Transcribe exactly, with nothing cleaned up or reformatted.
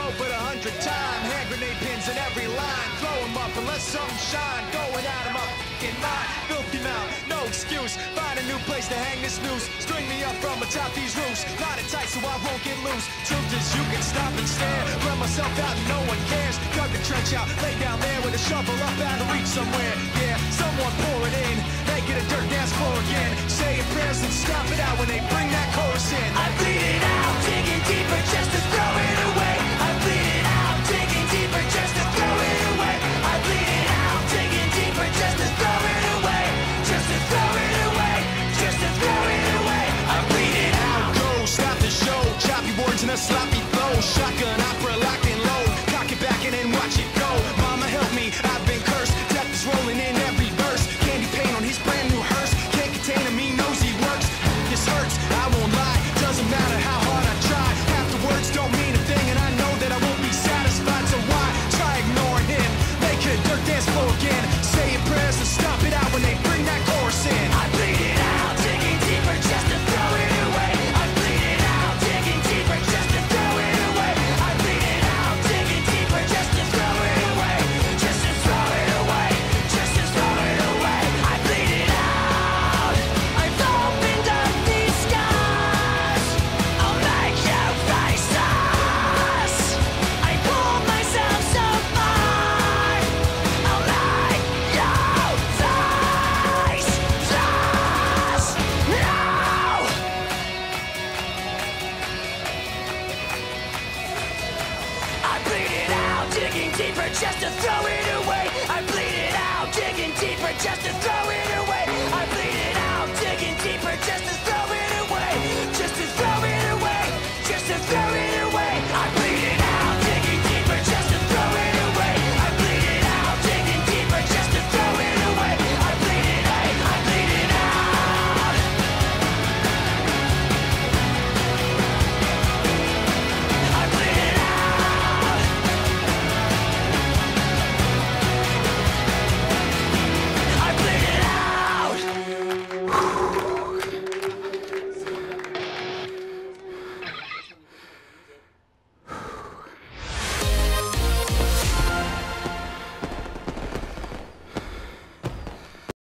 reload but a hundred times. Hand grenade pins in every line. Throw 'em up and let something shine. Going at 'em up in mine. Filthy mouth, no excuse. Find a new place to hang this noose. String me up from atop these roofs. Knot it tight so I won't get loose. Truth is you can stop and stare. Run myself out and no one cares. Dug the trench out, lay down there with a shovel up out of reach somewhere. Yeah, someone pour it in. Make it a dirt dance floor again. Saying prayers and stop it out when they bring that chorus in. I bleed it out, digging deeper just to throw it away. I bleed it out, digging deeper just to throw it away. I bleed it out, digging deeper just to throw it away. Just to throw it away, just to throw it away. I bleed it out. Go, stop the show. Choppy words and a sloppy flow. Shotgun opera locked and low. Cock it back and then watch it go. Mama help me, I've been cursed. Death is rolling in every verse. Candy paint on his brand new hearse. Can't contain him, he knows he works. This hurts, I won't lie. Doesn't matter how hard I try. Half the words don't mean a thing, and I know that I won't be satisfied. So why try ignoring him? Make it a dirt dance floor again. Say your prayers and stop it out when they bring that chorus in. I bleed it out, digging deeper just to throw it away. I bleed it out, digging deeper just to throw it away. I bleed it out, digging deeper just to throw it away. Just to throw it away, just to throw it away. I bleed it out. I've opened up these scars. I'll make you face us. I pulled myself so far. I'll make you face us. No! I bleed it out, digging deeper just to throw it away. I bleed it out, digging deeper just to throw it away.